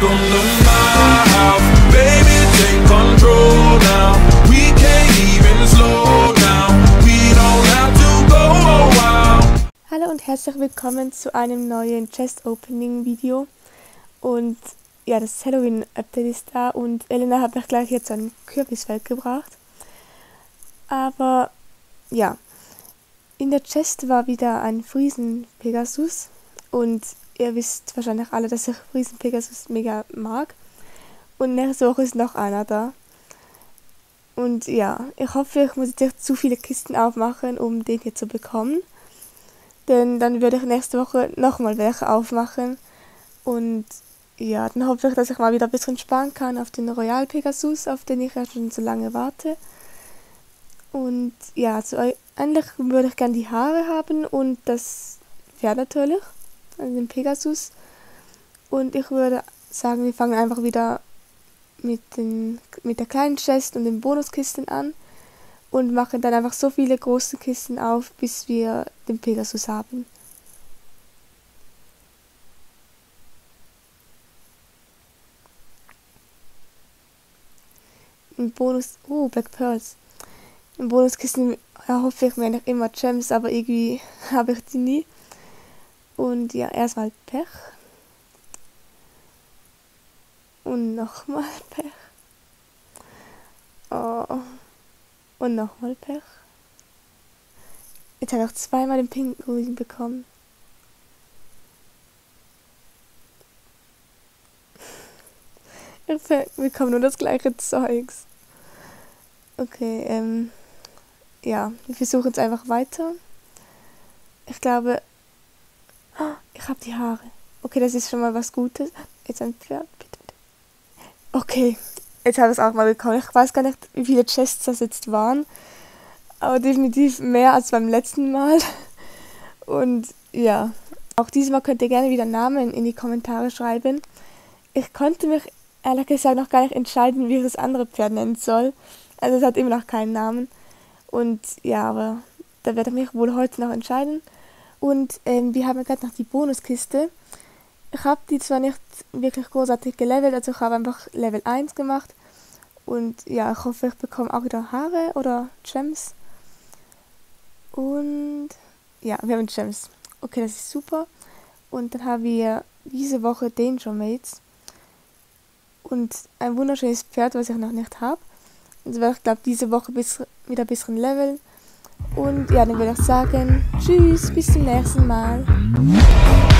welcome to my house. Baby, take control now. We can't even slow down. We don't have to go a while. Hallo und herzlich willkommen zu einem neuen Chest Opening Video. Und ja, das Halloween Update ist da und Elena hat mir gleich jetzt ein Kürbisfeld gebracht. Aber ja, in der Chest war wieder ein Friesen Pegasus und ihr wisst wahrscheinlich alle, dass ich Friesen Pegasus mega mag. Und nächste Woche ist noch einer da. Und ja, ich hoffe, ich muss jetzt nicht zu viele Kisten aufmachen, um den hier zu bekommen. Denn dann würde ich nächste Woche nochmal welche aufmachen. Und ja, dann hoffe ich, dass ich mal wieder ein bisschen sparen kann auf den Royal Pegasus, auf den ich ja schon so lange warte. Und ja, eigentlich würde ich gerne die Haare haben und das Pferd natürlich, also den Pegasus. Und ich würde sagen, wir fangen einfach wieder mit der kleinen Chest und den Bonuskisten an und machen dann einfach so viele große Kisten auf, bis wir den Pegasus haben. Im Bonus, Black Pearls. Im Bonuskisten erhoffe ich mir eigentlich immer Gems, aber irgendwie habe ich die nie. Und ja, erstmal Pech. Und nochmal Pech. Oh. Und nochmal Pech. Jetzt habe ich auch zweimal den Pinguin bekommen. Ich bekomme nur das gleiche Zeugs. Okay, ja, wir versuchen jetzt einfach weiter. Ich glaube, ich habe die Haare. Okay, das ist schon mal was Gutes. Jetzt ein Pferd, bitte, bitte. Okay, jetzt habe ich es auch mal bekommen. Ich weiß gar nicht, wie viele Chests das jetzt waren. Aber definitiv mehr als beim letzten Mal. Und ja, auch diesmal könnt ihr gerne wieder Namen in die Kommentare schreiben. Ich konnte mich ehrlich gesagt noch gar nicht entscheiden, wie ich das andere Pferd nennen soll. Also es hat immer noch keinen Namen. Und ja, aber da werde ich mich wohl heute noch entscheiden. Und wir haben gerade noch die Bonuskiste. Ich habe die zwar nicht wirklich großartig gelevelt, also ich habe einfach Level 1 gemacht. Und ja, ich hoffe, ich bekomme auch wieder Haare oder Gems. Und ja, wir haben Gems. Okay, das ist super. Und dann haben wir diese Woche Danger Mates. Und ein wunderschönes Pferd, was ich noch nicht habe. Also werde ich glaube diese Woche wieder ein bisschen leveln. Und ja, dann würde ich sagen, tschüss, bis zum nächsten Mal.